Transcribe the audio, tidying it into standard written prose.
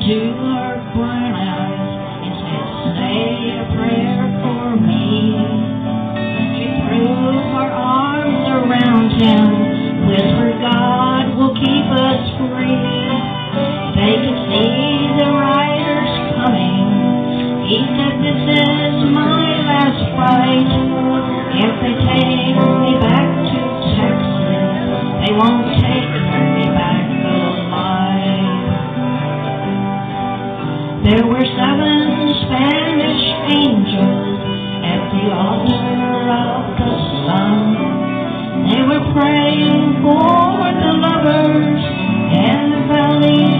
to her brown eyes and said, say a prayer for me. She threw her arms around him, whispered, God will keep us free. They could see the riders coming. He said, this is my last fight. If they take me back to Texas, they won't take me back alive. There were 7 Spanish angels at the altar of the sun. They were praying for the lovers in the valley